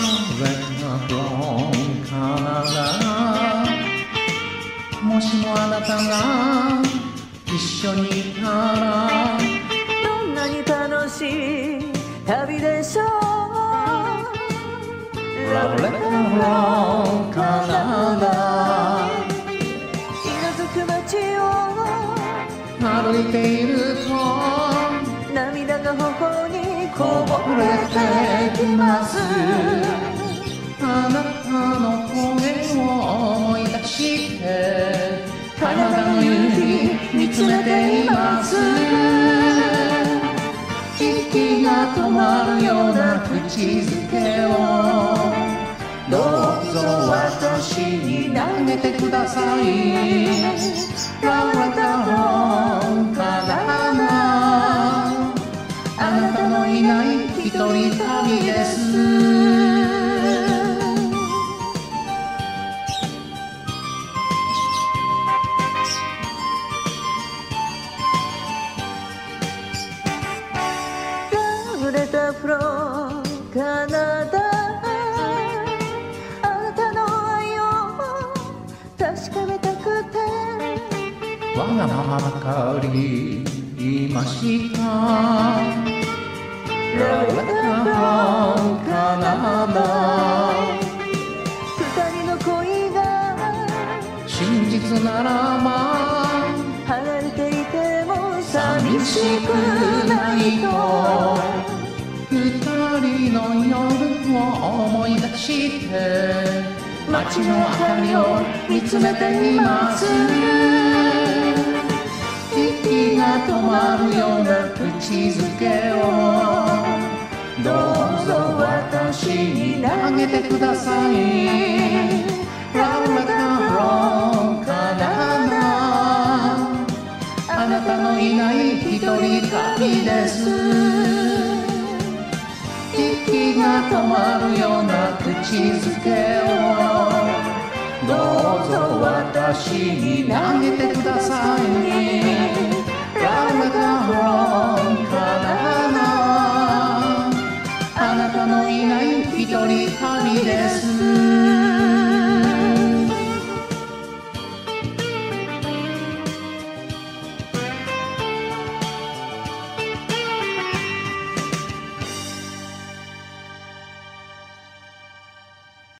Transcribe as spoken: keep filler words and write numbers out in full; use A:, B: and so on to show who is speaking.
A: from Canada もしもあなたが一緒にいたら
B: どんなに楽しい旅でしょう。
A: Love letter from Canada
B: 色づく街を
A: 歩いていると
B: 涙が頬にこ
A: こぼれてきます。あなたの声を思い出してカナダの夕日見つめています。息が止まるような口づけをどうぞ私に投げてください。ラブレターフロムカナダあなたのいない一人旅です。
B: ラブレターフロムカナダあなたの愛を確かめたくて
A: わがままばかり言いました。ラブレターフロムカナダ
B: 二人の恋が
A: 真実ならば
B: 離れていても
A: 寂しくないと二人の夜を思い出して街の明かりを見つめています。息が止まるような口づけをどうぞ私に投げてください。ラブレターフロムカナダあなたのいない一人旅です。息が止まるような口づけをどうぞ私に投げてください。